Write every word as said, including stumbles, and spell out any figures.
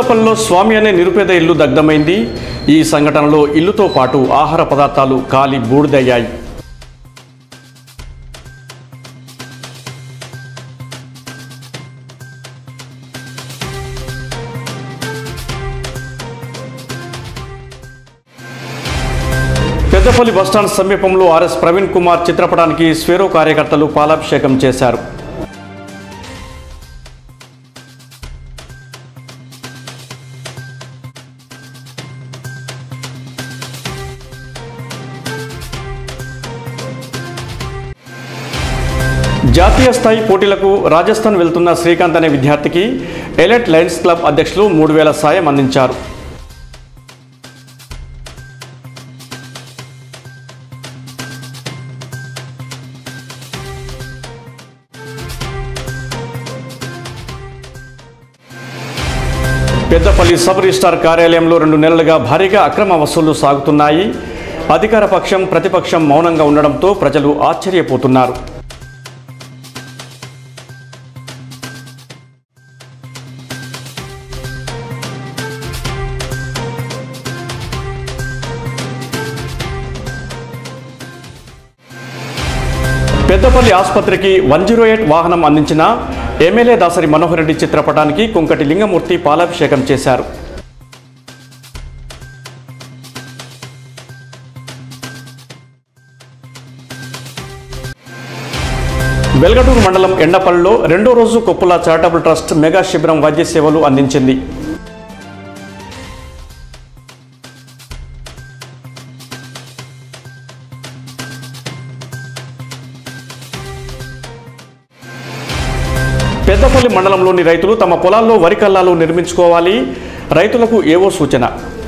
గుల్లపల్లిలో స్వామి అనే నిరుపేద ఇల్లు దగ్ధమైంది. ఈ సంఘటనలో ఇల్లుతో పాటు ఆహార పదార్థాలు కాలి బూడిదయ్యాయి. పెద్దపల్లి బస్టాండ్ సమీపంలో ఆర్ఎస్ ప్రవీణ్ కుమార్ చిత్రపటానికి స్వేరో కార్యకర్తలు పాలాభిషేకం చేశారు. జాతీయ స్థాయి పోటీలకు రాజస్థాన్ వెళ్తున్న శ్రీకాంత్ అనే విద్యార్థికి ఎలైట్ లయన్స్ క్లబ్ అధ్యక్షులు మూడు వేల సాయం అందించారు. పెద్దపల్లి సబ్ రిజిస్ట్రార్ కార్యాలయంలో రెండు నెలలుగా భారీగా అక్రమ వసూళ్లు సాగుతున్నాయి. అధికార పక్షం ప్రతిపక్షం మౌనంగా ఉండడంతో ప్రజలు ఆశ్చర్యపోతున్నారు. పెద్దపల్లి ఆసుపత్రికి వన్ జీరో ఎయిట్ వాహనం అందించిన ఎమ్మెల్యే దాసరి మనోహర్ రెడ్డి చిత్రపటానికి కుంకటి లింగమూర్తి పాలాభిషేకం చేశారు. వెల్గటూరు మండలం ఎండపల్లిలో రెండో రోజు కొప్పుల చారిటబుల్ ట్రస్ట్ మెగా శిబిరం వైద్య సేవలు అందించింది. పెద్దపల్లి మండలంలోని రైతులు తమ పొలాల్లో వరి కల్లాలు నిర్మించుకోవాలి. రైతులకు ఏవో సూచన.